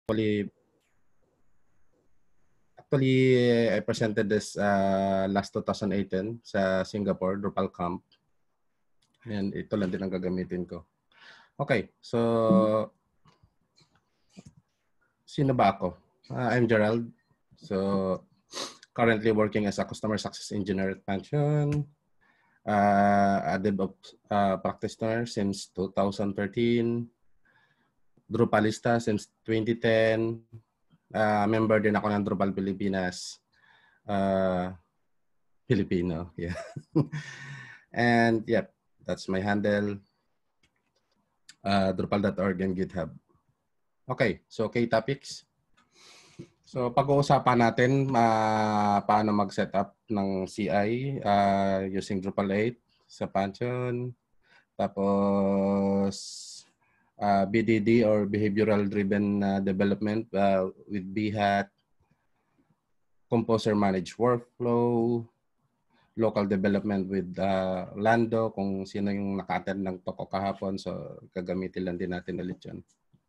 Actually, I presented this last 2018 sa Singapore, Drupal Camp. And ito lang din ang gagamitin ko. Okay, so sino ba ako? I'm Gerald. So currently working as a customer success engineer at Pantheon. A DevOps practitioner since 2013. Drupalista since 2010. Member din ako ng Drupal Pilipinas. Filipino, yeah. And yep, that's my handle. Drupal.org and GitHub. Okay, so key topics. So pag-uusapan natin paano mag-set up ng CI using Drupal 8 sa Pantheon. Tapos BDD or Behavioral Driven Development with Behat. Composer Managed Workflow. Local Development with Lando, kung sino yung naka-attend ng talk ko kahapon. So gagamitin lang din natin ulit yun.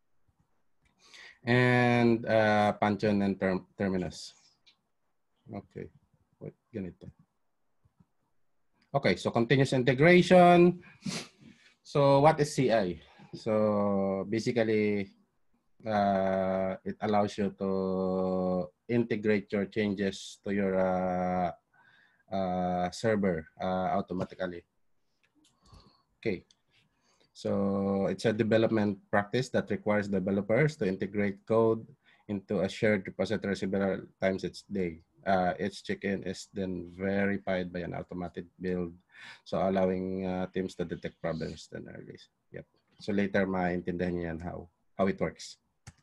And Pantheon and Terminus. Okay. Wait, ganito. Okay, so continuous integration. So what is CI? So basically, it allows you to integrate your changes to your server automatically. Okay. So it's a development practice that requires developers to integrate code into a shared repository several times each day. Each check-in is then verified by an automated build, so allowing teams to detect problems then early. Yep. So later, maintindihan niyo yan how it works.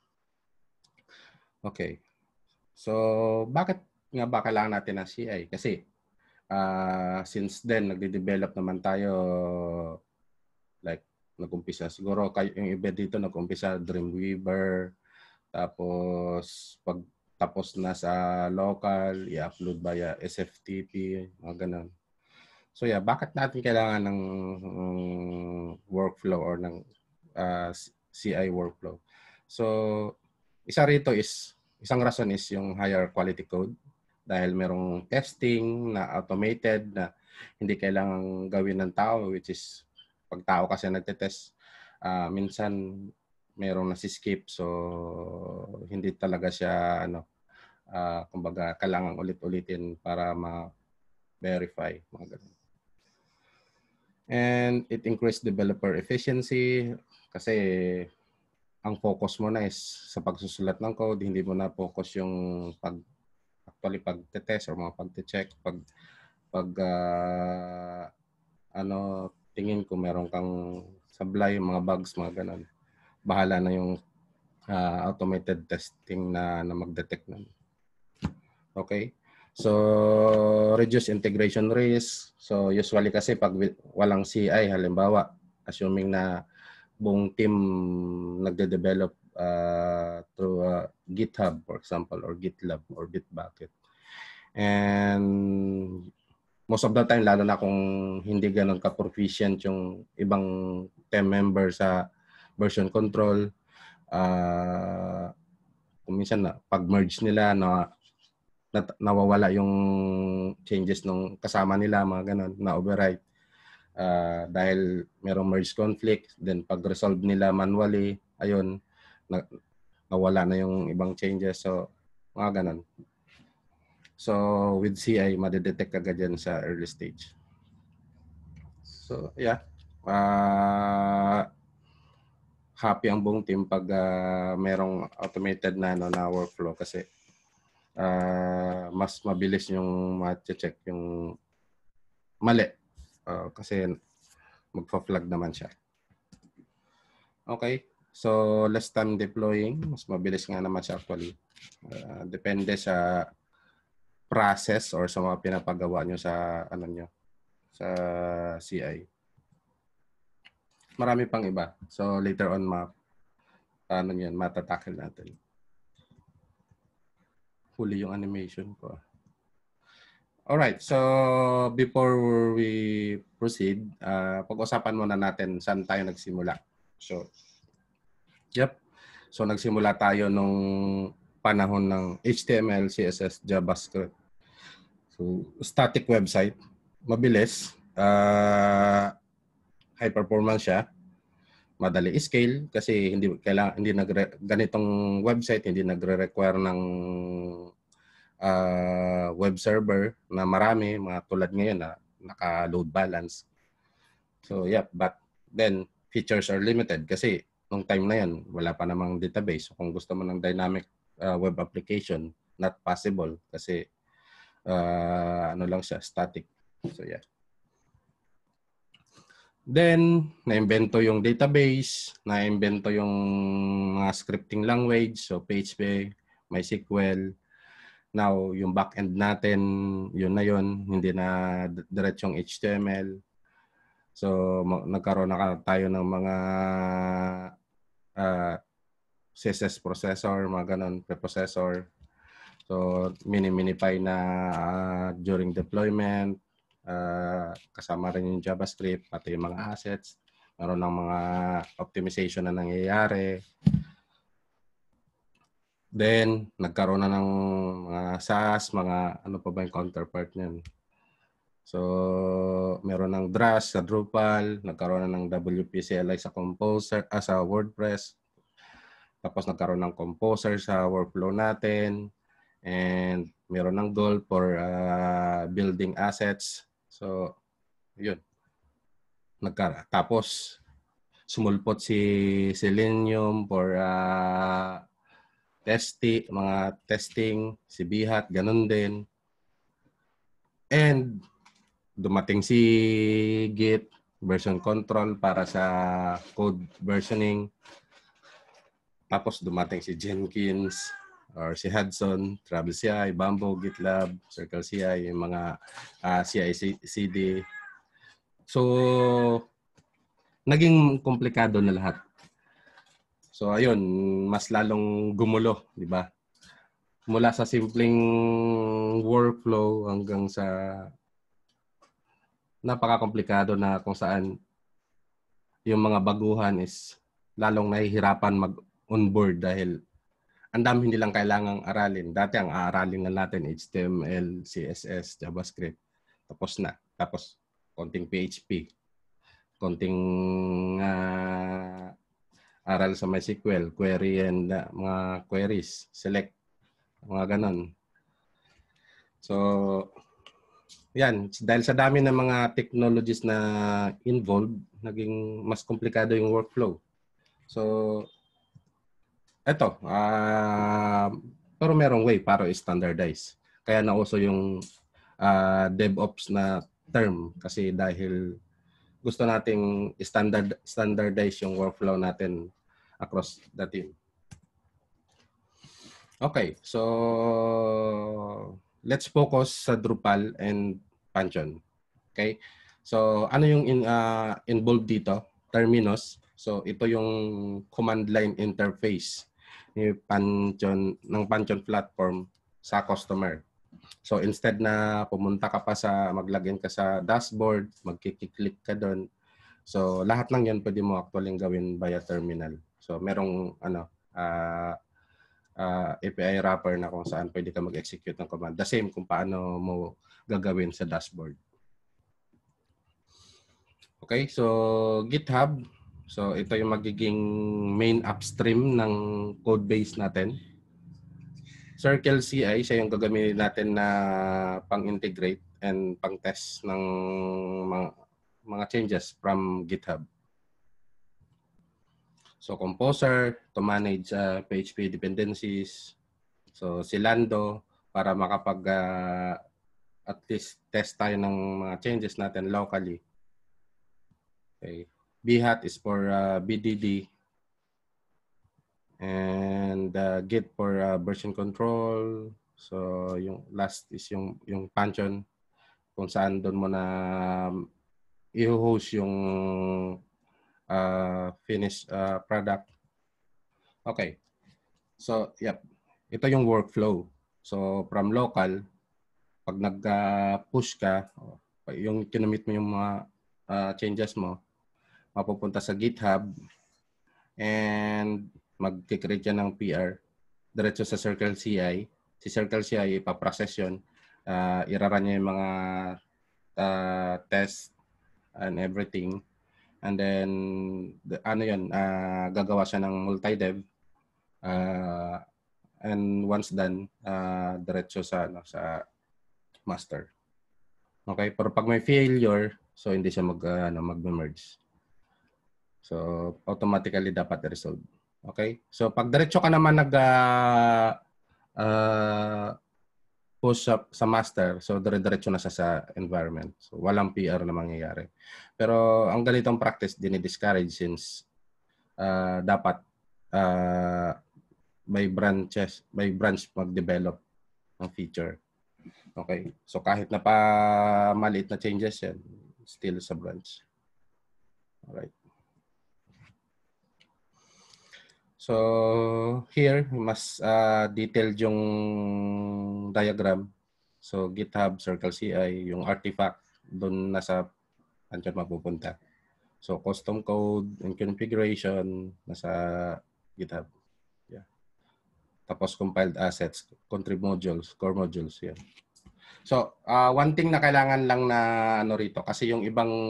Okay. So bakit nga ba kailangan natin ng CI? Kasi since then, nagde-develop naman tayo like nag-umpisa. Siguro kayo yung iba dito nag-umpisa Dreamweaver. Tapos pag tapos na sa local, i-upload via SFTP, mga ganun. So yeah, bakit natin kailangan ng workflow or ng CI workflow? So isang rason is yung higher quality code dahil merong testing na automated na hindi kailangang gawin ng tao, which is pag tao kasi nagtetest, minsan merong nasi-skip, so hindi talaga siya kumbaga kailangan ulit-ulitin para ma-verify, mga ganun. And it increased developer efficiency kasi ang focus mo na is sa pagsusulat ng code, hindi mo na focus yung pag-test or mga pag-check, tingin ko meron kang sablay, mga bugs, mga ganun. Bahala na yung automated testing na mag-detect nun. Okay? So, reduce integration risk. So, usually kasi pag walang CI, halimbawa, assuming na buong team nagde-develop through GitHub, for example, or GitLab, or Bitbucket. And most of the time, lalo na kung hindi ganun ka-proficient yung ibang team member sa version control, kung minsan pag-merge nila, nawawala yung changes nung kasama nila, mga ganun, na override. Dahil merong merge conflict, then pag-resolve nila manually, ayun, nawala na yung ibang changes. So, mga ganun. So, with CI, madidetect agad yan sa early stage. So, yeah. Happy ang buong team pag merong automated na workflow kasi mas mabilis yung ma-check yung mali. Kasi magpa-flag naman siya. Okay. So, less time deploying. Mas mabilis nga naman siya actually. Depende sa process or sa mga pinapagawa nyo sa sa CI. Marami pang iba. So later on matatakil natin. Huli yung animation ko. Alright, so before we proceed, pag-usapan muna natin saan tayo nagsimula. So, yep. So nagsimula tayo nung panahon ng HTML, CSS, JavaScript. So static website, mabilis, high performance siya, madali scale kasi hindi ganitong website hindi nagre-require ng web server na marami, mga tulad ngayon na naka-load balance. So yeah, but then features are limited kasi nung time na yan wala pa namang database. So, kung gusto mo ng dynamic web application, not possible kasi ano lang siya, static. So yeah. Then, na-invento yung database, na-invento yung mga scripting language, so PHP, MySQL. Now, yung backend natin, yun na yun, hindi na diretsong HTML. So, nagkaroon na tayo ng mga CSS processor, mga ganun, preprocessor. So, mini-minify na during deployment. Kasama rin yung JavaScript, pati yung mga assets. Meron ng mga optimization na nangyayari. Then, nagkaroon na ng mga SaaS, mga ano pa ba yung counterpart niyan. So, meron ng Drush sa Drupal, nagkaroon na ng WP CLI sa Composer, sa WordPress. Tapos nagkaroon ng Composer sa workflow natin. And meron ng goal for building assets. So, yun. Tapos, sumulpot si Selenium for mga testing, si Bihat, ganun din. And dumating si Git, version control para sa code versioning. Tapos dumating si Jenkins or si Hudson, Travis CI, Bamboo, GitLab, Circle CI, yung mga CI/CD. So, naging komplikado na lahat. So, ayun, mas lalong gumulo, di ba? Mula sa simpleng workflow hanggang sa napaka-komplikado na kung saan yung mga baguhan is lalong nahihirapan mag-onboard dahil ang dami hindi lang kailangang aralin. Dati ang aaralin na natin HTML, CSS, JavaScript. Tapos na. Tapos konting PHP. Konting aral sa MySQL, query and mga queries, select, mga ganon. So, yan. Dahil sa dami ng mga technologies na involved, naging mas komplikado yung workflow. So, eto, pero merong way para i-standardize. Kaya nauso yung DevOps na term kasi dahil gusto nating standardize yung workflow natin across the team. Okay, so let's focus sa Drupal and Pantheon. Okay? So ano yung involved dito? Terminus. So ito yung command line interface ng Pantheon platform sa customer. So instead na pumunta ka pa maglagin ka sa dashboard, magkiklik ka doon. So lahat ng 'yan pwede mo actually gawin via terminal. So merong API wrapper na kung saan pwede ka mag-execute ng command. The same kung paano mo gagawin sa dashboard. Okay, so GitHub. So ito yung magiging main upstream ng code base natin. Circle CI, siya yung gagamitin natin na pang-integrate and pang-test ng mga changes from GitHub. So Composer to manage PHP dependencies. So Zalando para makapag at least test tayo ng mga changes natin locally. Okay. Bihat is for BDD. And Git for version control. So yung last is yung Pantheon kung saan doon mo na i-host yung finished product. Okay. So, yep. Ito yung workflow. So, from local, pag nag-push ka, yung kinamit mo yung mga changes mo, mapupunta sa GitHub. And mag-create yan ng PR, diretso sa Circle CI. Si Circle CI, ipaprocess yun. Iraran niya yung mga test and everything. And then, gagawa siya ng multi-dev. And once done, diretso sa master. Okay? Pero pag may failure, so hindi siya mag-merge. So, automatically dapat resolve. Okay? So, pag diretso ka naman push up sa master, so dire-diretso na sa environment. So, walang PR na mangyayari. Pero ang ganitong practice, dinidiscourage since dapat by branch mag-develop ng feature. Okay? So, kahit na pa maliit na changes yan, still sa branch. Alright. So, here, mas detailed yung diagram. So, GitHub, Circle CI, yung artifact, doon nasa andyan mapupunta. So, custom code and configuration, nasa GitHub. Yeah. Tapos, compiled assets, contrib modules, core modules. Yeah. So, one thing na kailangan lang na rito, kasi yung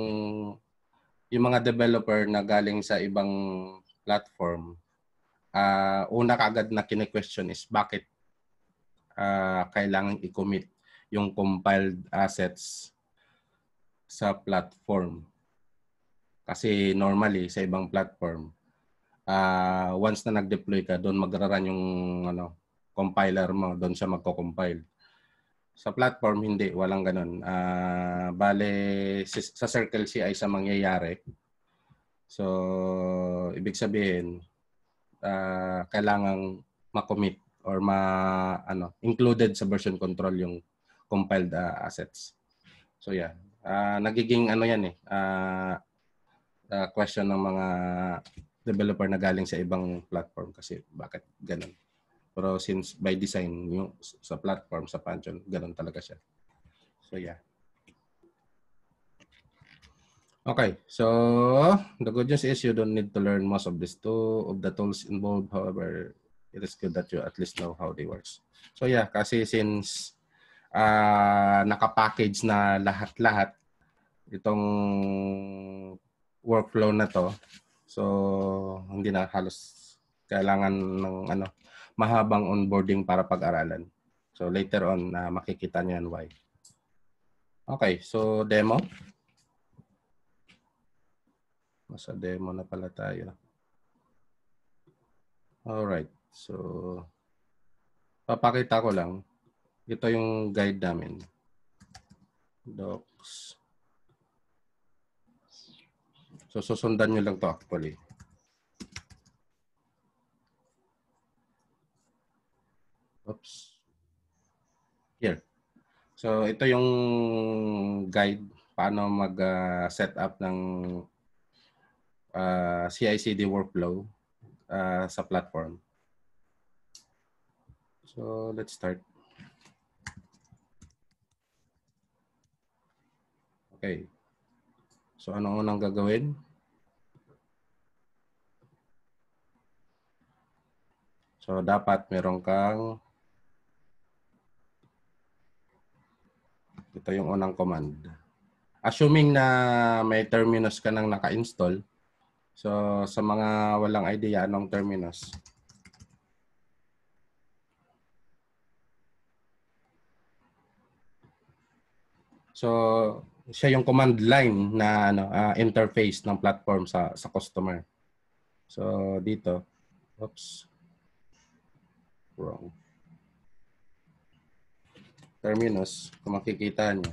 mga developer na galing sa ibang platform, una kaagad na kine-question is bakit kailangan i-commit yung compiled assets sa platform. Kasi normally sa ibang platform, once na nag-deploy ka, doon magraran yung compiler mo, doon siya magko-compile. Sa platform, hindi. Walang ganun. Bale, sa Circle CI sa mangyayari. So, ibig sabihin, kailangang ma-commit or included sa version control yung compiled assets. So yeah, nagiging yan question ng mga developer na galing sa ibang platform kasi bakit ganun. Pero since by design yung sa platform sa Pantheon, ganun talaga siya. So yeah. Okay, so the good news is you don't need to learn most of the tools involved. However, it is good that you at least know how they works. So yeah, kasi since naka-package na lahat-lahat itong workflow na to, so hindi na halos kailangan ng mahabang onboarding para pag-aralan. So later on, makikita niyo yan why. Okay, so demo. Nasa demo na pala tayo. Alright. So, papakita ko lang. Ito yung guide namin. Docs. So, susundan nyo lang to actually. Oops. Here. So, ito yung guide paano mag-set up ng CI/CD workflow sa platform. So, let's start. Okay. So, anong unang gagawin? So, dapat meron kang ito yung unang command. Assuming na may Terminus ka nang naka-install. So, sa mga walang idea anong Terminus. So, siya yung command line na interface ng platform sa customer. So, dito. Oops. Wrong. Terminus, kung makikita niyo.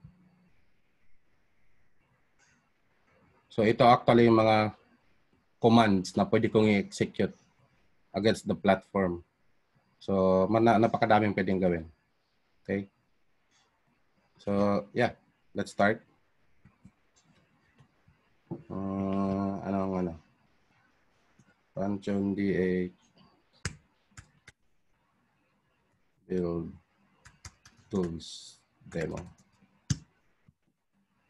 So, ito actually yung mga commands na pwede kong i-execute against the platform. So, napakadaming pwedeng gawin. Okay? So, yeah. Let's start. Pantheon DH build tools demo.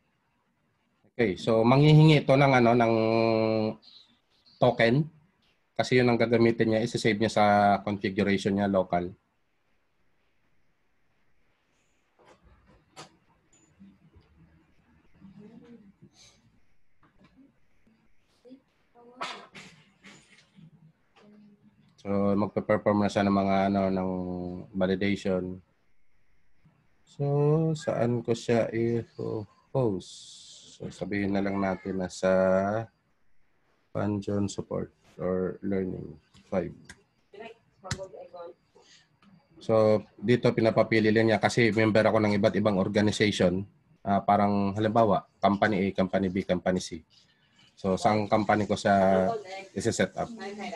Okay, so manghihingi ito ng ng token. Kasi yun ang gagamitin niya, isa-save niya sa configuration niya local. So magpe-perform na siya ng mga ng validation. So saan ko siya i-host? So sabihin na lang natin na sa Panjon Support or Learning 5. So dito pinapapili lang niya kasi member ako ng iba't ibang organization. Parang halimbawa, company A, company B, company C. So sang company ko sa isa-set up.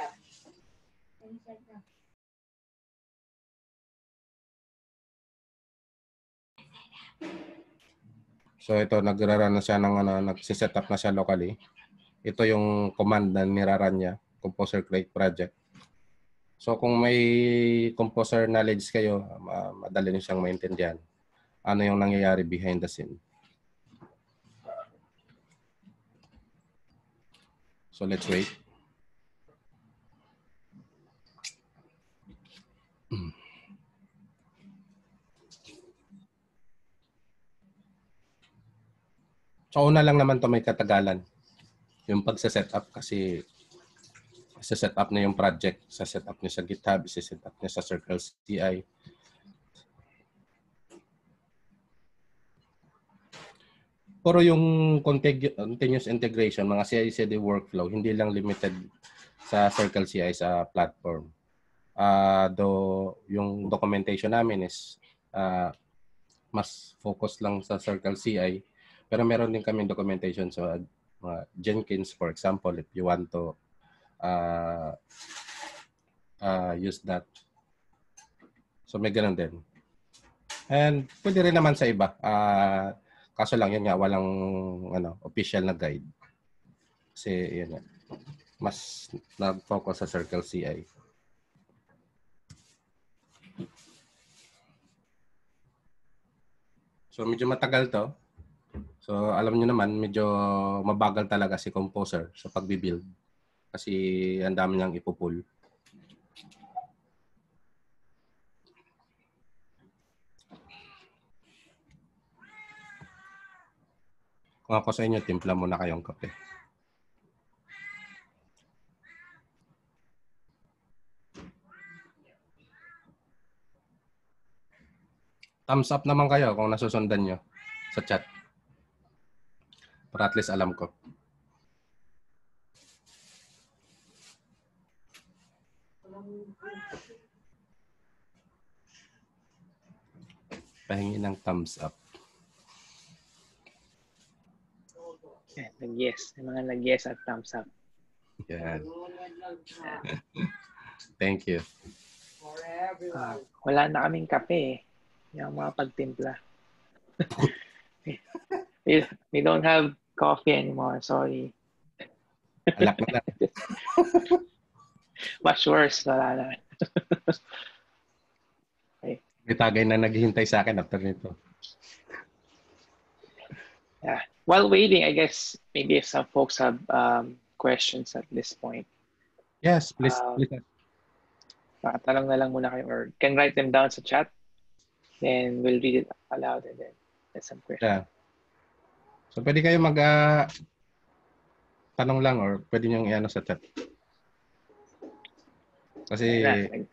So ito nagrarun na siya ng nagse-set up na siya locally. Ito yung command na niraran niya, Composer Create Project. So kung may composer knowledge kayo, madali niyo siyang maintindihan. Ano yung nangyayari behind the scene. So let's wait. So una lang naman to may katagalan. Yung pagsa-set up kasi isa-set up na yung project, sa-set up niya sa GitHub, isa-set up niya sa Circle CI. Pero yung continuous integration, mga CI/CD workflow, hindi lang limited sa Circle CI sa platform. Though yung documentation namin is mas focus lang sa Circle CI, pero meron din kami documentation sa Jenkins, for example, if you want to use that. So may ganun din. And pwede rin naman sa iba. Kaso lang yun nga, walang official na guide. Kasi yun nga, mas nag-focus sa Circle CI. So medyo matagal to. So alam niyo naman, medyo mabagal talaga si Composer sa pagbibuild. Kasi ang dami niyang ipupull. Kung ako sa inyo, timpla muna kayong kape. Thumbs up naman kayo kung nasusundan nyo sa chat. Para at least alam ko. Pahingi ng thumbs up. Nag-yes. Yung mga nag-yes at thumbs up. Yan. Thank you. Wala na kaming kape yung mga pagtimpla. we don't have coffee anymore. Sorry. Alak na lang. Much worse. Wala na. Okay. May tagay na naghihintay sa akin after nito. Yeah. While waiting, I guess maybe if some folks have questions at this point. Yes, please. Tanong na lang muna kayo or can write them down sa chat. Then we'll read it aloud and then there's some questions. Yeah. So pwede kayo tanong lang or pwede nyo i-ano sa chat. Kasi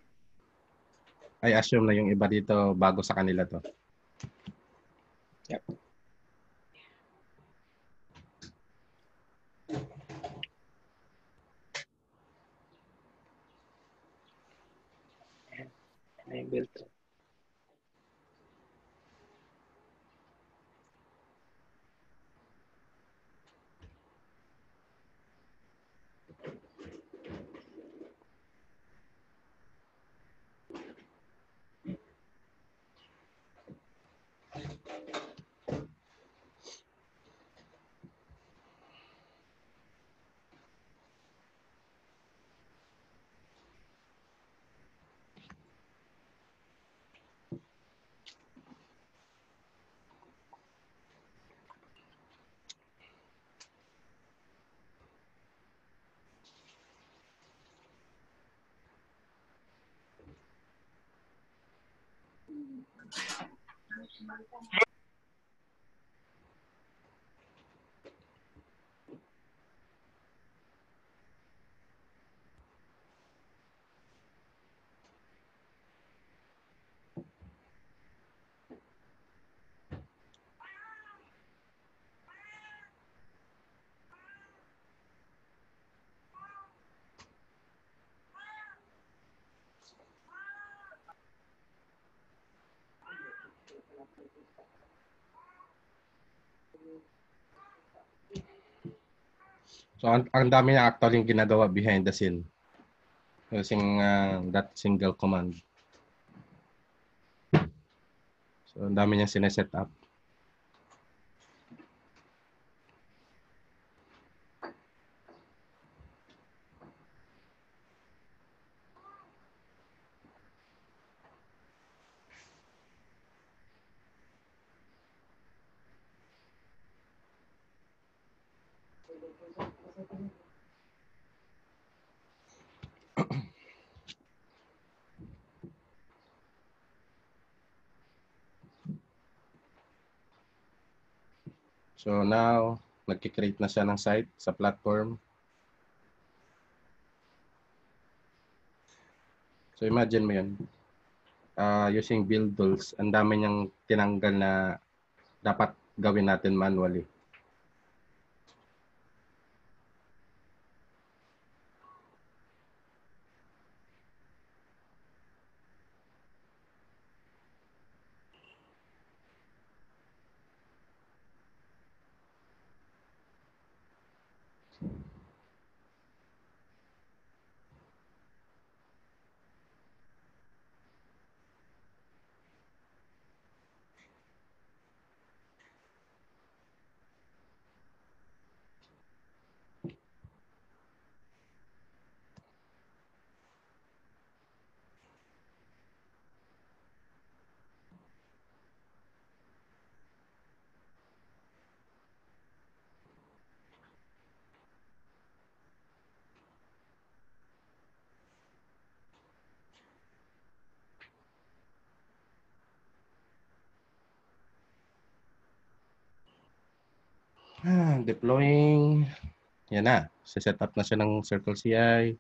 I assume na yung iba dito bago sa kanila to. Yep. And I built it. So, ang dami niya actually ginagawa behind the scene using that single command. So, ang dami niya sineset up. So now, nagki-create na siya ng site sa platform. So imagine mo yun. Using build tools, ang dami niyang tinanggal na dapat gawin natin manually. Deploying. Yan na. Set up na siya ng Circle CI.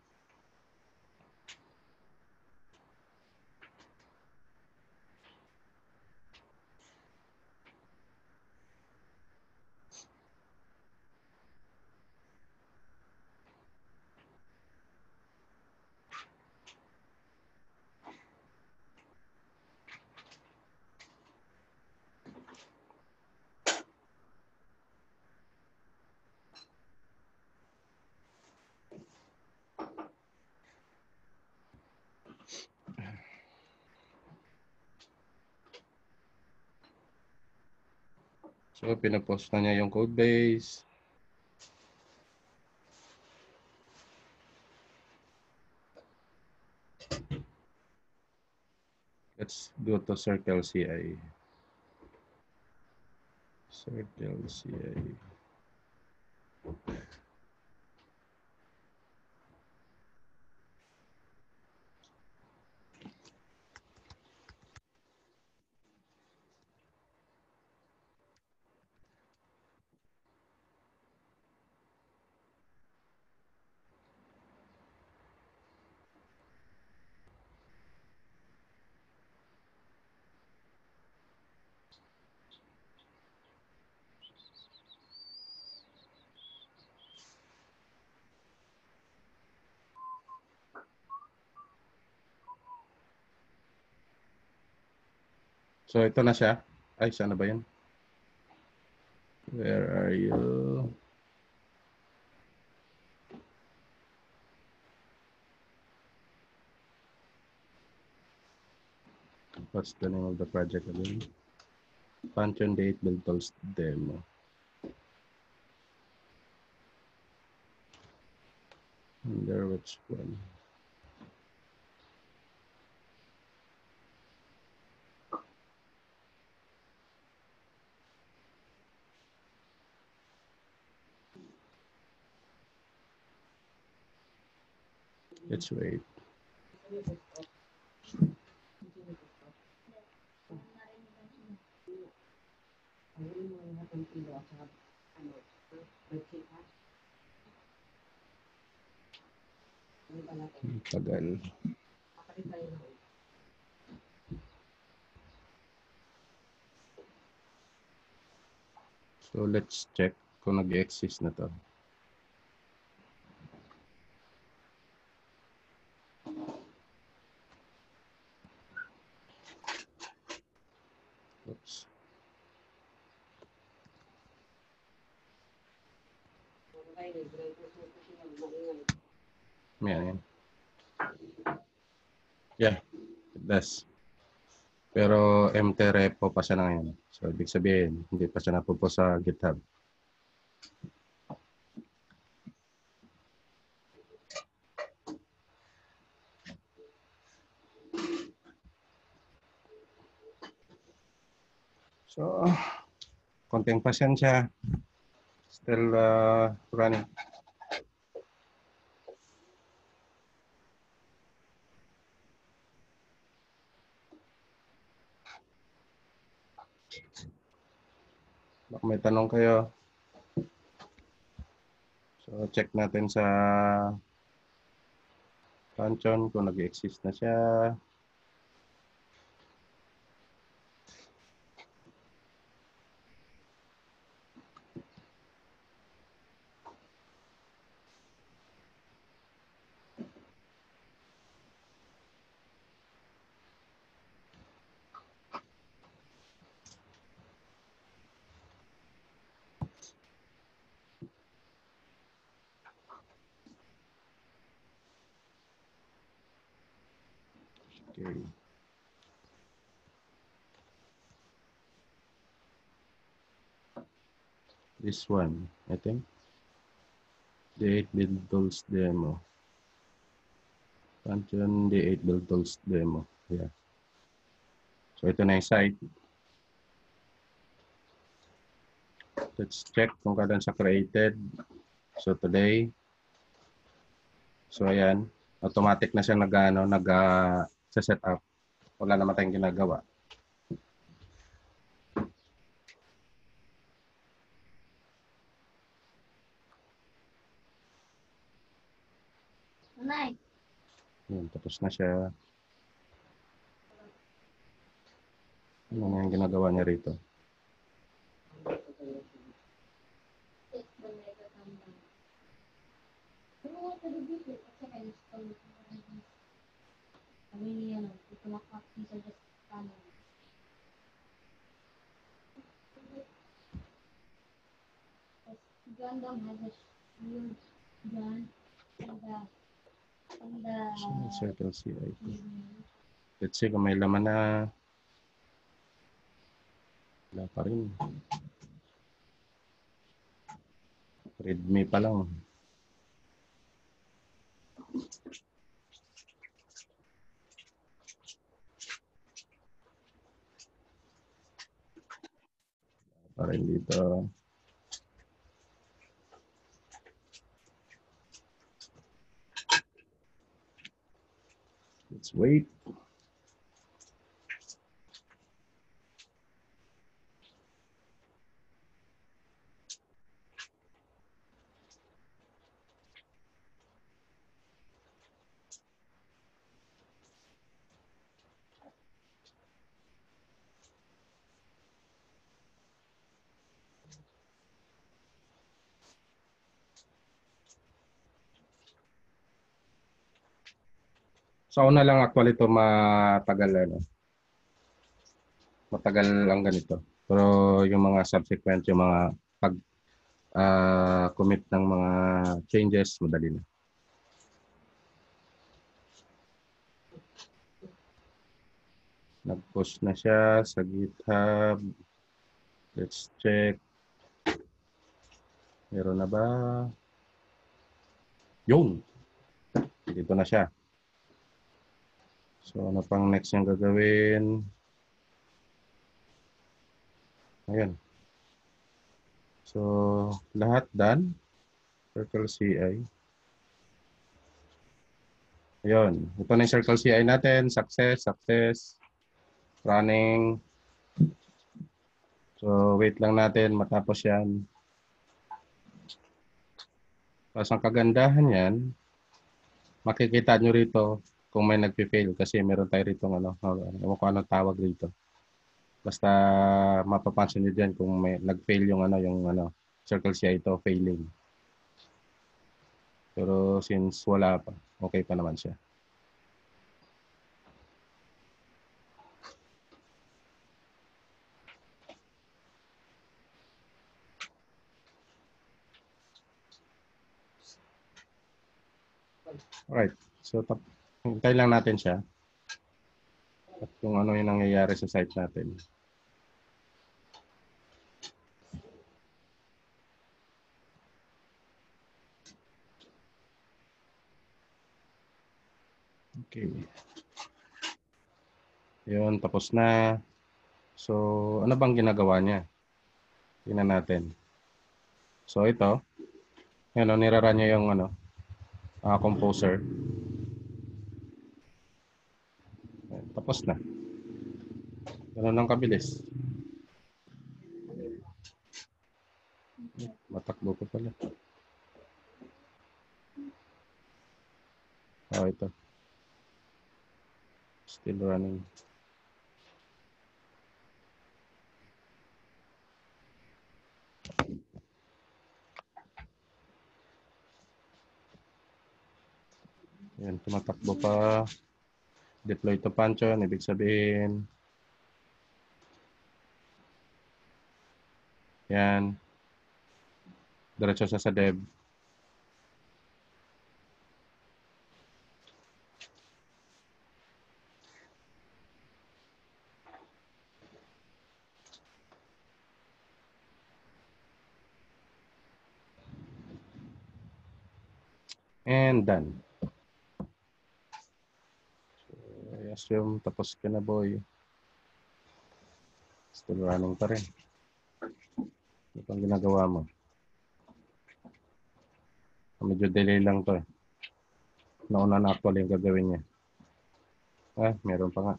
So, pinapost na niya yung code base. Let's go to Circle CI. Circle CI. So, ito na siya. Ay, saan na ba yan? Where are you? What's the name of the project again? Pantheon Date Build Tools Demo. Under which one? Let's wait. Tagal. So let's check kung nag-exist na to. Oops. Yan. Yeah, it does. Pero empty repo pa siya na ngayon. So, ibig sabihin, hindi pa siya napupo sa GitHub. So, konting pasensya. Still running. Baka may tanong kayo. So, check natin sa Panchon kung nag-exist na siya. Okay. This one, I think. The 8-build tools demo. Panchon, the 8-build tools demo. Yeah. So, ito na yung site. Let's check kung kailan siya created. So, today. So, ayan. Automatic na siya nag-set up. Wala naman tayong ginagawa. Yun, tapos na siya. Ano na yung ginagawa niya rito? Gundam has a huge gun and the Circle CI. Let's see kung may laman na. Wala pa rin. Readme pa lang. Wala pa rin dito. Let's wait. Sa una lang actually ito matagal ano. Matagal ang ganito. Pero yung mga subsequent, yung mga pag commit ng mga changes, madali na. Nag-post na siya sa GitHub. Let's check. Meron na ba? Yun! Dito na siya. So, ano pang next niyang gagawin? Ayan. So, lahat done. Circle CI. Ayun. Ito na yung Circle CI natin. Success, success. Running. So, wait lang natin matapos yan. Tapos ang kagandahan yan, makikita nyo rito kung may nagpi-fail kasi meron tayo rito ewan ko anong tawag rito. Basta mapapansin nyo dyan kung may nag-fail yung circle siya ito, failing. Pero since wala pa, okay pa naman siya. Alright, so hintay lang natin siya. At kung ano yung nangyayari sa site natin. Okay. Yun, tapos na. So, ano bang ginagawa niya? Tingnan natin. So, ito. Yan, niraran niya yung composer. Yan, tapos na. Ganun lang kabilis. Matakbo ko pala. Oh, ito. Still running. Yan, tumatakbo pa. Deploy to function, ibig sabihin. Yan. Diretso siya sa dev. And done. I assume tapos ka na, boy. Still running pa rin. Ano pang ginagawa mo? Medyo delay lang to eh. Nauna na actually yung gagawin niya. Meron pa nga.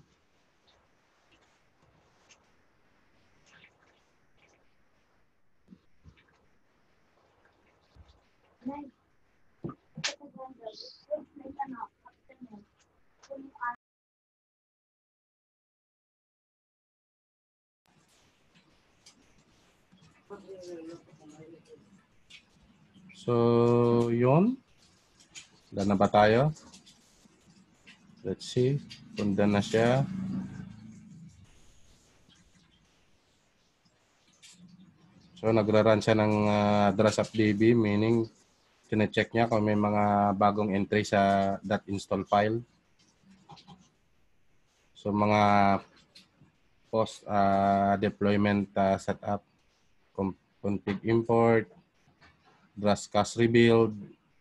So, yun. Done na ba tayo? Let's see. Kung done na siya. So, nagra-run siya ng DRASAPDB, meaning tine-check niya kung may mga bagong entry sa .install file. So, mga post deployment setup, config import, DRASCAS rebuild.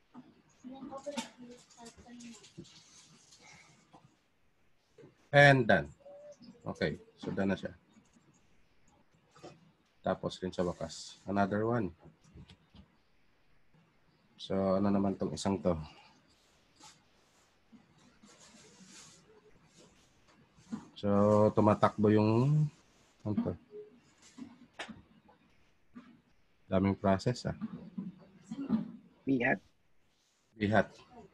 And done. Okay, so done na siya. Tapos rin sa wakas. Another one. So, ano naman tong isang to? So, tumatakbo yung ano to? Daming process Bihat. Bihat.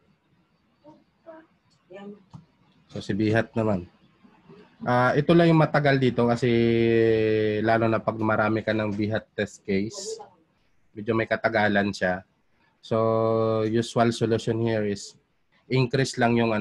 So, si Bihat naman. Ito lang yung matagal dito kasi lalo na pag marami ka ng Bihat test case, medyo may katagalan siya. So, usual solution here is increase lang yung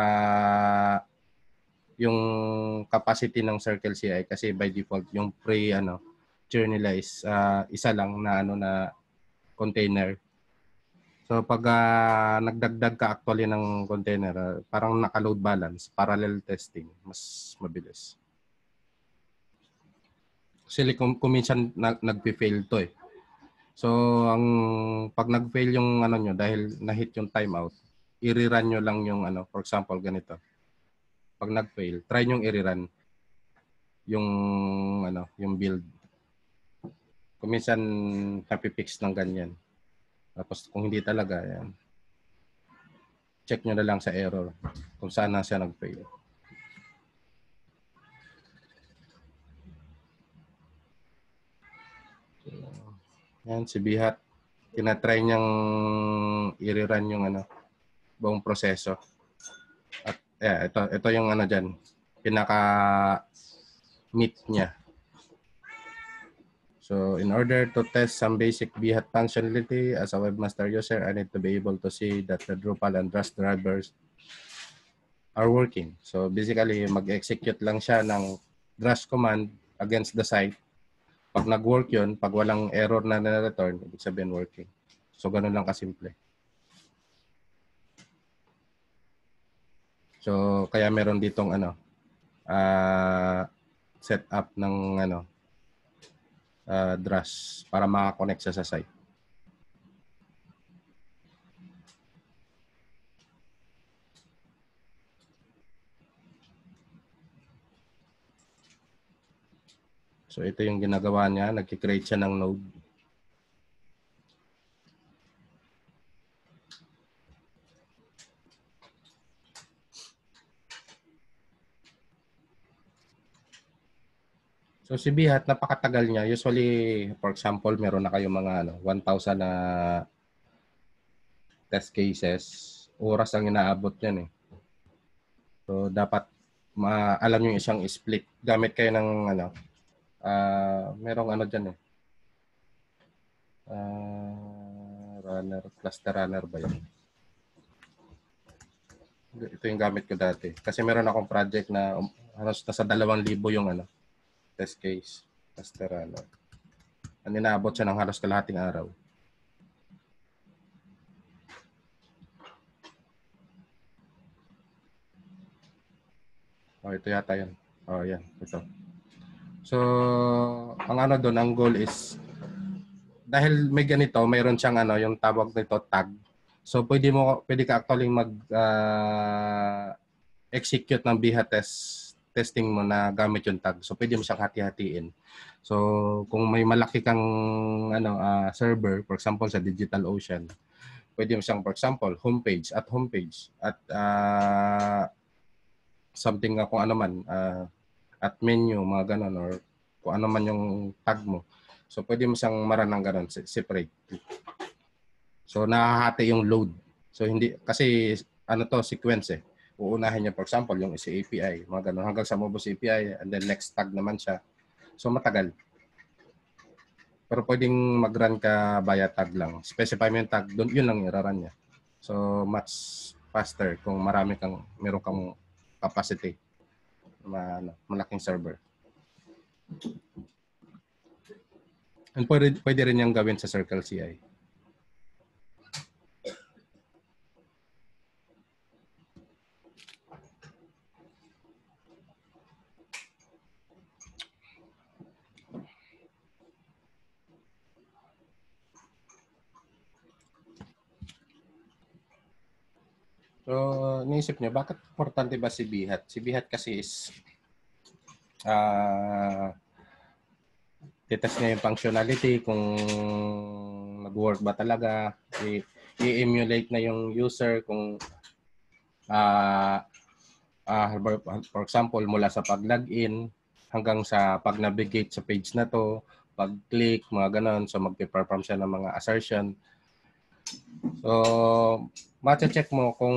yung capacity ng Circle CI kasi by default yung tier nila is isa lang na na container. So pag nagdagdag ka actually ng container, parang naka-load balance, parallel testing, mas mabilis. Kasi kung minsan nagpi-fail to eh. So ang pag nag-fail yung nyo dahil na-hit yung timeout, i-rerun nyo lang yung for example ganito. Pag nag-fail, try nyo i-rerun yung yung build. Kung minsan napipix ng ganyan. Tapos kung hindi talaga, yan. Check nyo na lang sa error kung saan na siya nag-fail. Yan, si Bihat. Tinatry niyang i-rerun yung buong proseso. At ito yung dyan. Pinaka-meat niya. So in order to test some basic Behat functionality as a webmaster user, I need to be able to see that the Drupal and Drush drivers are working. So basically, mag-execute lang siya ng Drush command against the site. Pag nag-work yun, pag walang error na na-return, ibig sabihin working. So ganun lang kasimple. So kaya meron ditong setup ng Drush para makakonect siya sa site. So ito yung ginagawa niya, nag-create siya ng node. So si Bihat, napakatagal niya. Usually, for example, meron na kayong mga 1,000 na test cases. Oras ang inaabot niyan eh. So dapat alam niyo yung isang split. Gamit kayo ng merong dyan eh. Cluster runner ba yun? Ito yung gamit ko dati. Kasi meron akong project na halos nasa 2,000 yung test case. Cluster runner. Ang inaabot siya ng halos kalahating araw. Oh, ito yata yan. Oh, yan. Ito. So, ang goal is dahil may ganito, mayroon siyang yung tawag nito tag. So pwede ka actually mag execute ng Behat testing mo na gamit yung tag. So pwede mo siyang hati-hatiin. So kung may malaki kang server, for example sa DigitalOcean, pwede mo siyang for example homepage at something kung ano man at menu, mga ganon, or kung ano man yung tag mo. So pwede mo siyang maranang ganon, separate. So nahahati yung load. So hindi kasi sequence eh. Uunahin niya for example yung si API, mga ganun hanggang sa maubos API, and then next tag naman siya. So matagal. Pero pwedeng mag-run ka via tag lang. Specify mo yung tag, yun lang i-run niya. So much faster kung meron kang capacity. Malaking server. And pwede rin yung gawin sa Circle CI. So, naisip niyo, bakit importante ba si Bihat? Si Bihat kasi is titest niya yung functionality, kung nag-work ba talaga, i-emulate na yung user kung for example, mula sa pag-login hanggang sa pag-navigate sa page na to, pag-click, mga ganon. So, mag-perform siya ng mga assertion. So, ma-check mo kung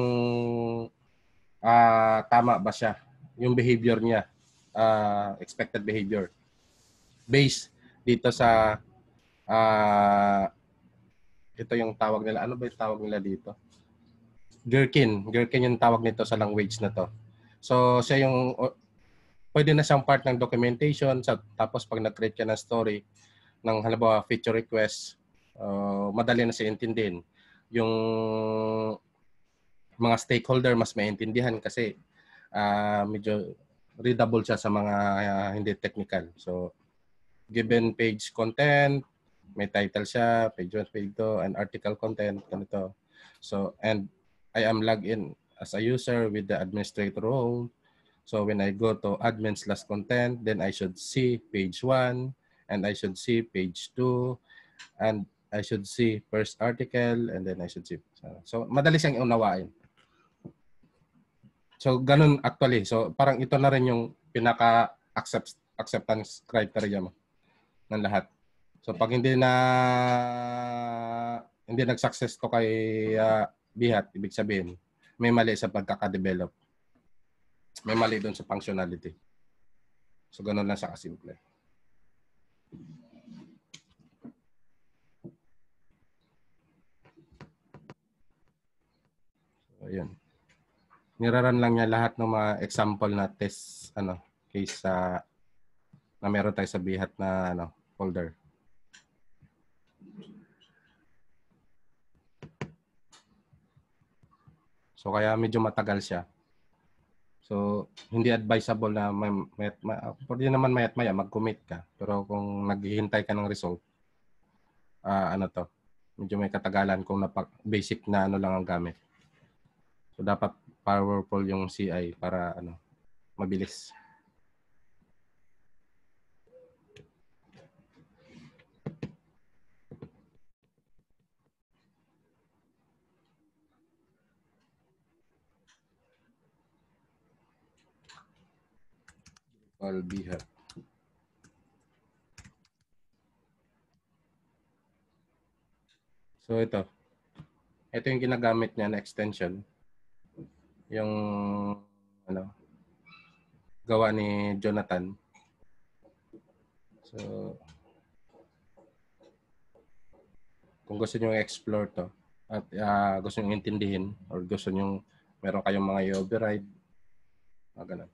tama ba siya, yung behavior niya, expected behavior. Based dito sa ito yung tawag nila. Ano ba yung tawag nila dito? Gherkin yung tawag nito sa language na to. So, siya yung pwede na siyang part ng documentation. Tapos, pag nag-create ka ng story, ng halimbawa feature request, madali na siya intindihin. Yung mga stakeholder mas maintindihan kasi medyo readable siya sa mga hindi technical. So, given page content, may title siya, page 1, page 2, and article content, ganito. So, and I am logged in as a user with the administrator role. So, when I go to admin/content, then I should see page 1, and I should see page 2, and I should see first article, and then I should see. So, madali siyang unawain. So, ganun actually. So, parang ito na rin yung pinaka-acceptance criteria mo ng lahat. So pag hindi nag-success to kay Bihat, ibig sabihin may mali sa pagkaka-develop. May mali doon sa functionality. So ganun lang siya kasimple. So ayun. Niraran lang niya lahat ng mga example na test case na meron tayo sa Bihat na folder. So kaya medyo matagal siya. So hindi advisable na pwede naman mayat maya mag-commit ka. Pero kung naghihintay ka ng result, medyo may katagalan kung basic na lang ang gamit. So dapat powerful yung CI para mabilis. Bihat. So ito yung ginagamit niya na extension. Yung gawa ni Jonathan. So kung gusto niyo i-explore to at gusto niyo intindihin or gusto niyo meron kayong mga i-override, ganun.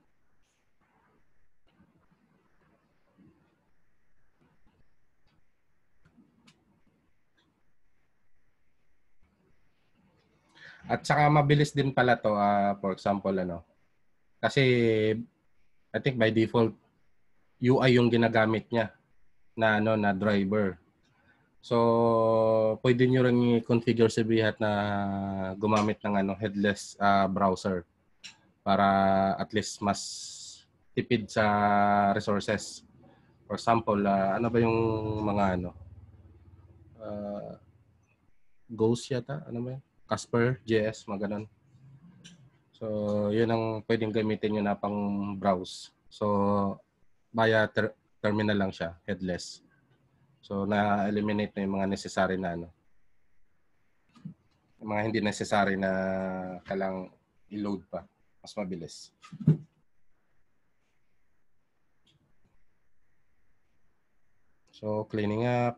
At saka mabilis din pala to, for example, kasi I think by default UI yung ginagamit niya na na driver. So pwede niyo ring i-configure sa Bihat na gumamit ng headless browser para at least mas tipid sa resources. For example, ano ba yung mga Ghost yata, ano ba yun? Casper, JS, mga ganun. So, yun ang pwedeng gamitin nyo na pang browse. So, via terminal lang siya, headless. So, na-eliminate na yung mga necessary na yung mga hindi necessary na kailangang i-load pa. Mas mabilis. So, cleaning up.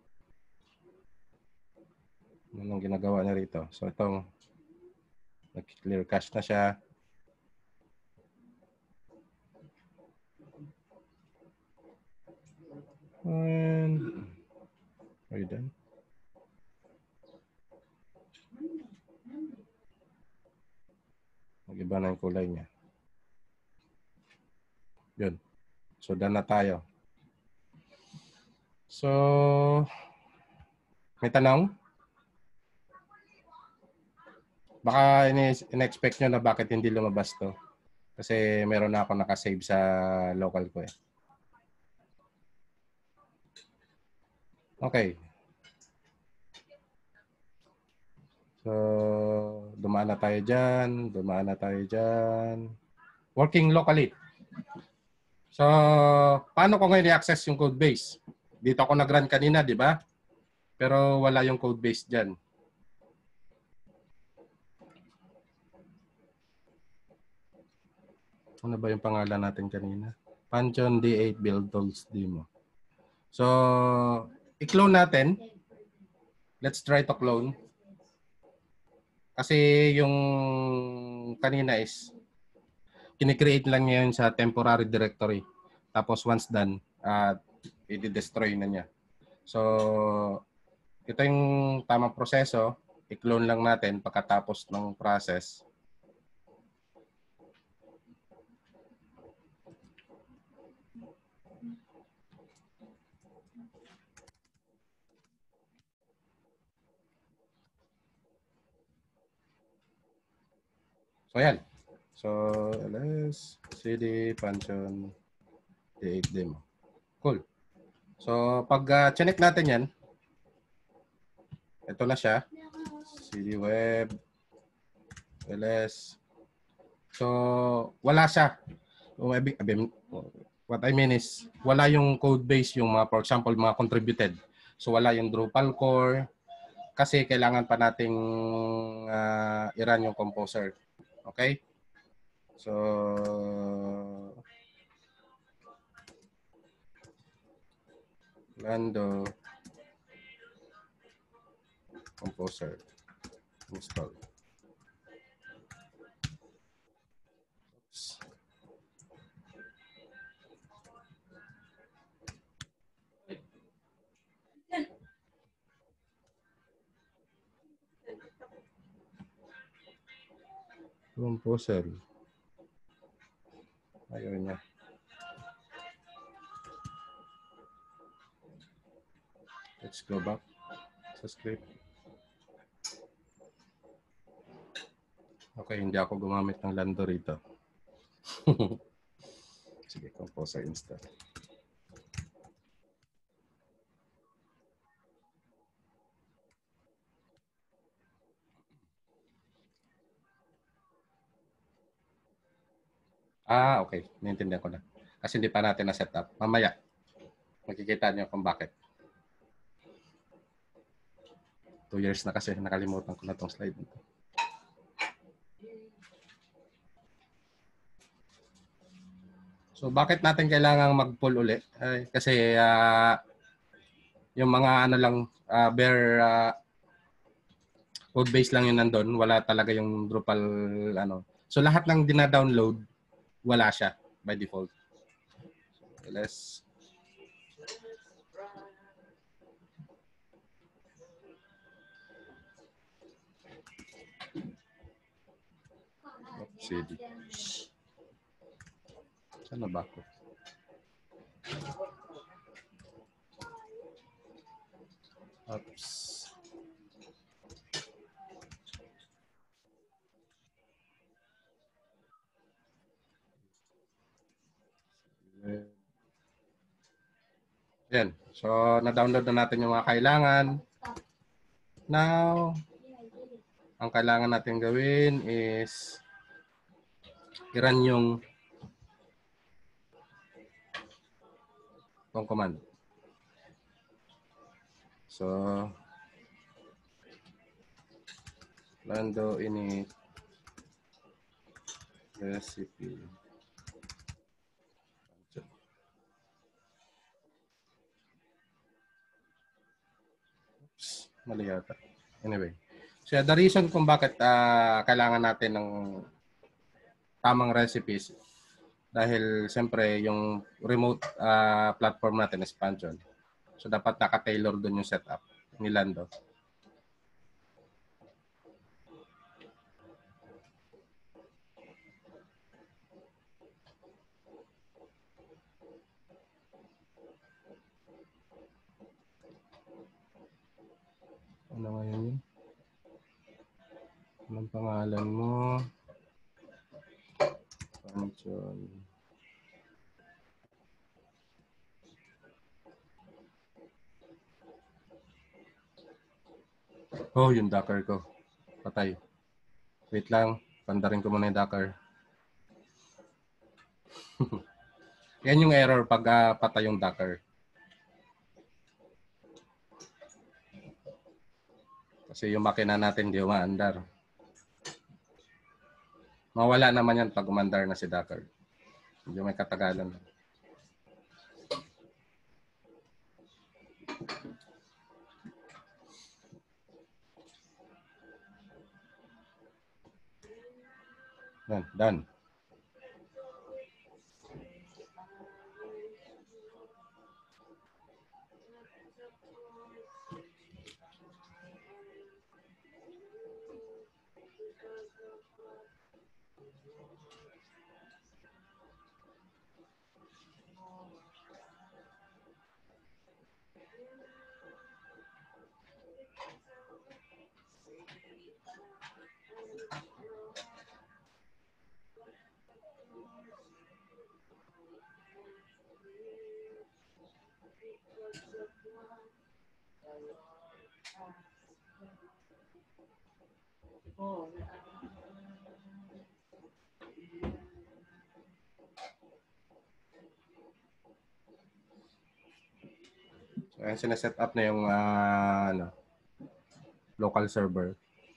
Anong ginagawa niya rito? So, itong nag-clear cache na siya. And are you done? Mag-iba na yung kulay niya. Yun. So, done na tayo. So, may tanong? Baka in-expect nyo na bakit hindi lumabas to. Kasi meron na ako nakasave sa local ko eh. Okay. So, dumaan na tayo dyan. Dumaan na tayo dyan. Working locally. So, paano ko ngayon i-access yung code base? Dito ako nag-run kanina, di ba? Pero wala yung code base dyan. Ano ba yung pangalan natin kanina? Panchon D8 Build Tools Demo. So, i-clone natin. Let's try to clone. Kasi yung kanina is kini-create lang niya yun sa temporary directory. Tapos once done, i-destroy na niya. So, ito yung tamang proseso. I-clone lang natin pagkatapos ng process. So, ayan. So, ls cd panchon d8 demo. Cool. So, pag check natin yan, ito na siya. cd web, ls. So, wala siya. What I mean is, wala yung code base, yung mga, for example, mga contributed. So wala yung Drupal core kasi kailangan pa nating i-run yung composer. Okay? So Lando composer install. Oops. Composer. Ayaw niya. Let's go back sa script. Okay, hindi ako gumamit ng Lando rito. Sige, composer install. Okay. Naintindihan ko na. Kasi hindi pa natin na-set up. Mamaya, makikita niyo kung bakit. 2 years na kasi. Nakalimutan ko na tong slide nito. So, bakit natin kailangang mag-pull uli? Kasi yung mga ano lang, bare code base lang yun nandun. Wala talaga yung Drupal ano. So, lahat ng dina-download, wala siya by default. So, let's CD. Saan na ba ako? Oops. Yan. So, na-download na natin yung mga kailangan. Now, ang kailangan natin gawin is i-run yung itong command. So, Lando init recipe. Oops, mali yata. Anyway. So, the reason kung bakit kailangan natin ng tamang recipes dahil siyempre yung remote platform natin is Panchon. So, dapat naka-tailor doon yung setup ni Lando. Ano ngayon yun? Anong pangalan mo? Panchon. Oh, yung Docker ko. Patay. Wait lang. Pandarin ko muna yung Docker. Yan yung error pag patay yung Docker. Kasi yung makina natin hindi umaandar. Mawala naman yan pag umandar na si Docker. Medyo may katagalan. Done. Kaya sineset up na yung local server.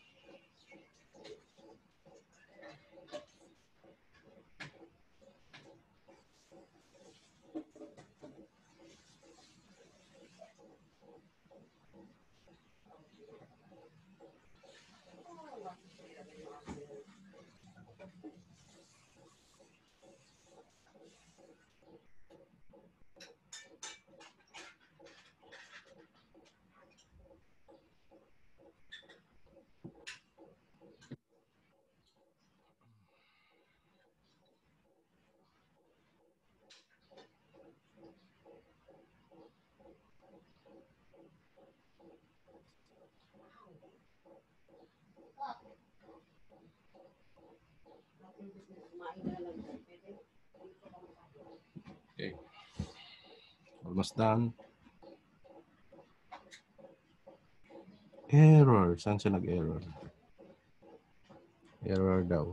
Okay. Almost done. Error. Saan siya nag-error? Error daw.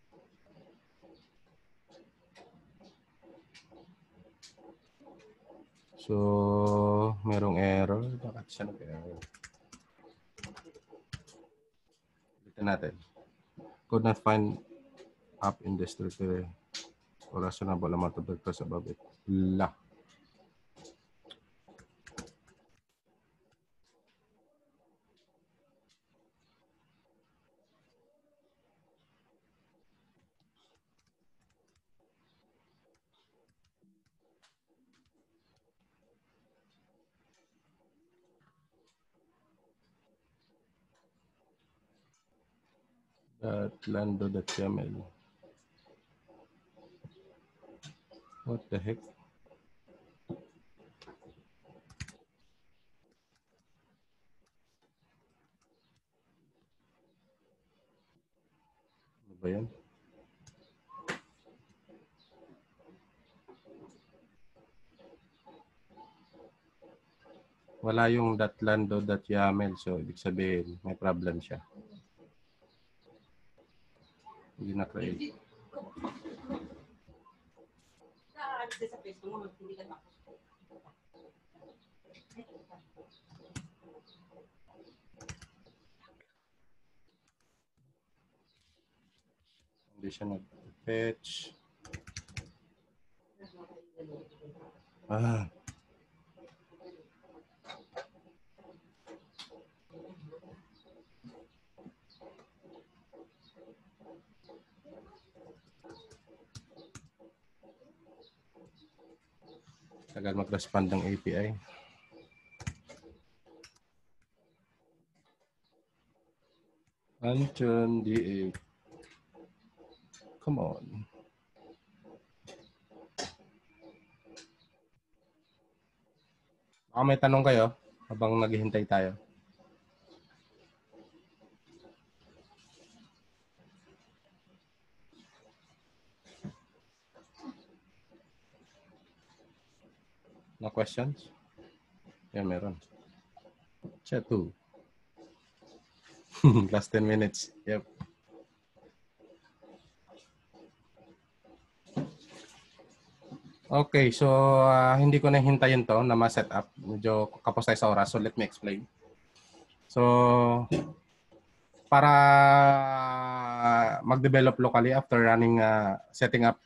So, merong error. Bakit siya nag-error? Ulitin natin. Could not find app in this directory or reasonable amount of vectors above it. La. Lando.yaml. What the heck? Ano ba yan? Wala yung .lando.yaml. So, ibig sabihin, may problem siya. Hindi na-create. Hindi siya nag-fetch. Tagal mag-respond ng API. Anton D8. Come on. Baka may tanong kayo habang naghihintay tayo. No questions? Yeah, meron. Chat 2. Last 10 minutes. Yep. Okay, so hindi ko na hintayin to na ma-set up. Medyo kapos tayo sa oras, so let me explain. So, para mag-develop locally after running, setting up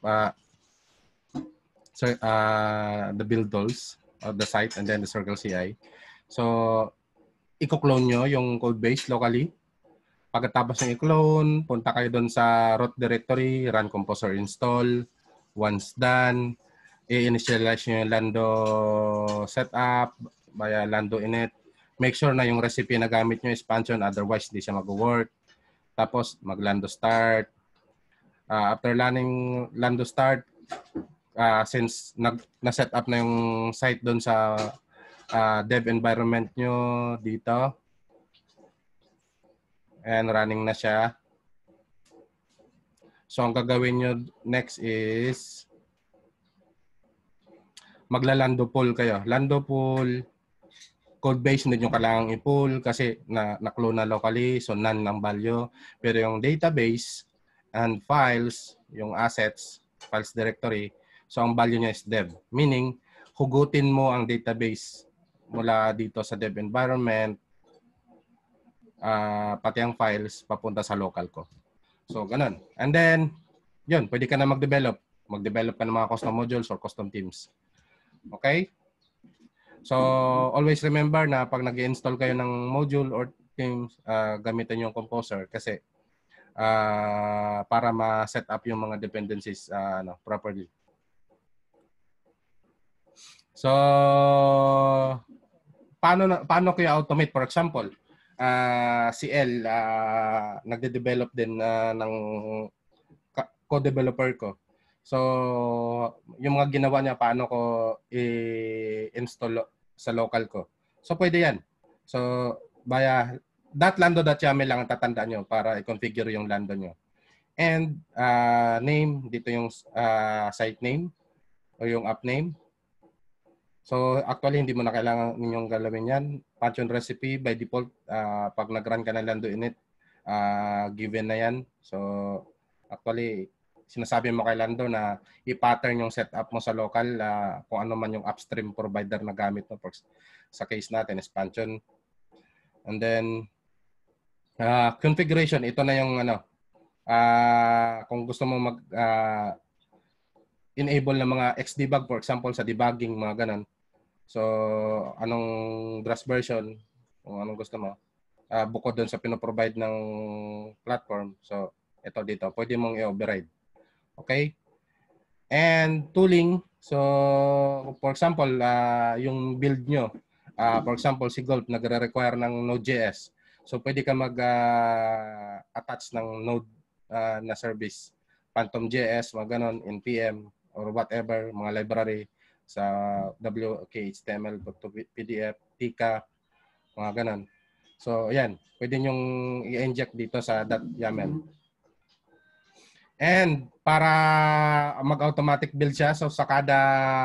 the build tools of the site and then the Circle CI. So, i-clone nyo yung code base locally. Pagkatapos ng i-clone, punta kayo doon sa root directory, run composer install. Once done, i-initialize nyo yung Lando setup via Lando init. Make sure na yung recipe na gamit nyo is Pantheon, otherwise hindi siya mag-work. Tapos mag-Lando start. After running Lando start, since na-set up na yung site doon sa dev environment nyo dito, and running na siya. So, ang gagawin nyo next is magla-Lando pool kayo. Lando pool, code base, hindi nyo kailangang i-pull kasi na-clone na locally, so none ng value. Pero yung database and files, yung assets, files directory, so ang value niya is dev. Meaning, hugutin mo ang database mula dito sa dev environment, pati ang files papunta sa local ko. So, ganun. And then, yun, pwede ka na mag-develop. Mag-develop ka ng mga custom modules or custom themes. Okay? So, always remember na pag nag-install kayo ng module or themes, gamitin yung Composer kasi para ma-set up yung mga dependencies properly. So, paano kaya automate? For example, si L, nagde-develop din ng co-developer ko. So, yung mga ginawa niya, paano ko i-install sa local ko. So, pwede yan. So, via .lando.yaml lang ang tatandaan nyo para i-configure yung Lando nyo. And name, dito yung site name o yung app name. So, actually, hindi mo na kailangan ninyong galawin yan. Function recipe, by default, pag nag-run ka ng Lando init, given na yan. So, actually, sinasabi mo kay Lando na i-pattern yung setup mo sa local kung ano man yung upstream provider na gamit mo. Sa case natin is Panchon. And then, configuration. Ito na yung kung gusto mo enable ng mga Xdebug, for example, sa debugging, mga ganun. So, anong Drush version, kung anong gusto mo, bukod doon sa pinoprovide ng platform. So, ito dito, pwede mong i-override. Okay? And tooling, so, for example, yung build nyo, for example, si Gulp, nagre-require ng Node.js. So, pwede ka mag-attach ng Node na service. Phantom.js, mga ganon, NPM, or whatever, mga library sa WK, HTML, PDF, Tika, mga ganon. So, ayan. Pwede nyong i-inject dito sa .yaml. And para mag-automatic build siya, so sa kada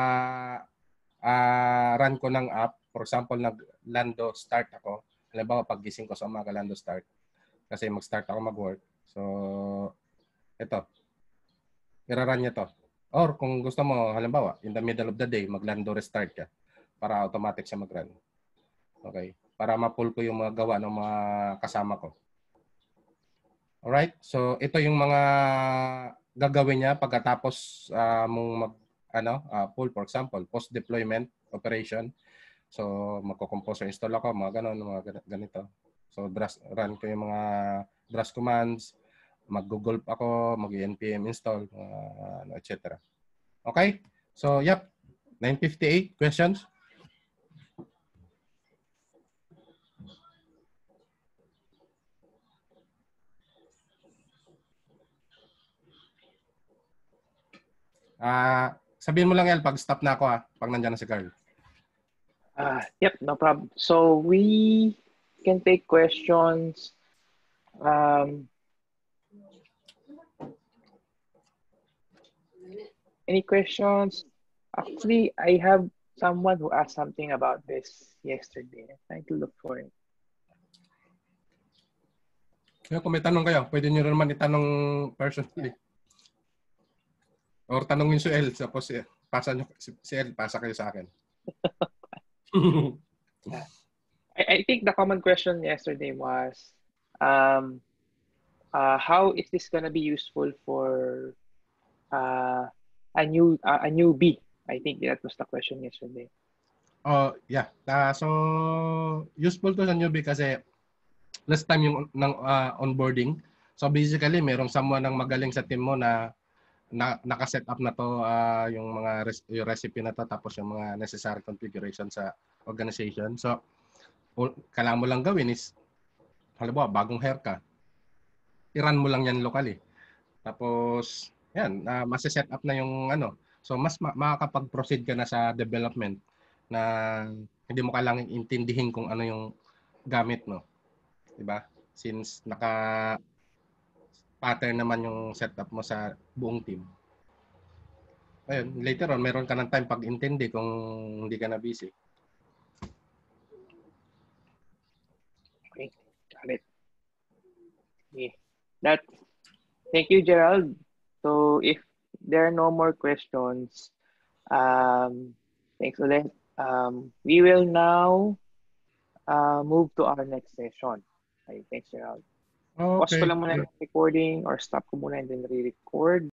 run ko ng app, for example, nag-Lando start ako. Halimbawa, pag gising ko sa umaga, Lando start. Kasi mag-start ako mag-work. So, ito. Ira-run niya to. Or kung gusto mo, halimbawa, in the middle of the day, mag-Lando restart ka para automatic siya mag-run. Okay? Para ma-pull ko yung mga gawa ng mga kasama ko. Alright? So, ito yung mga gagawin niya pagkatapos mong pull, for example, post-deployment operation. So, magko-composer install ako, mga ganon, mga ganito. So, run ko yung mga Drush commands, mag-google ako, mag-npm install, etc. Okay? So, yep. 9:58. Questions? Sabihin mo lang, El, pag stop na ako pag nandiyan na si Carl. Yep, no problem. So we can take questions. Any questions? Actually, I have someone who asked something about this yesterday. I'm trying to look for it. Kung may tanong kayo, pwede nyo naman itanong personally. Or tanongin si El, tapos pasa nyo, si El, pasa kayo sa akin. I think the common question yesterday was, how is this going to be useful for a newbie? I think that was the question yesterday. Oh, yeah. So, useful to sa newbie kasi last time yung onboarding. So, basically, merong someone ng magaling sa team mo na naka-set up na to yung mga yung recipe na to tapos yung mga necessary configuration sa organization. So, kailangan mo lang gawin is halimbawa, bagong hire ka, i-run mo lang yan locally. Tapos, yan, masa-set up na yung So, mas makakapag-proceed ka na sa development na hindi mo kailangan intindihin kung ano yung gamit mo. Diba? Since pattern naman yung setup mo sa buong team. Ayun, later on, meron ka ng time pag-intindi kung hindi ka na busy. Okay, got it. Okay. Thank you, Gerald. So if there are no more questions, thanks ulit. We will now move to our next session. Okay, thanks, Gerald. Pause ko Okay. lang muna yung recording or stop ko muna and then re-record.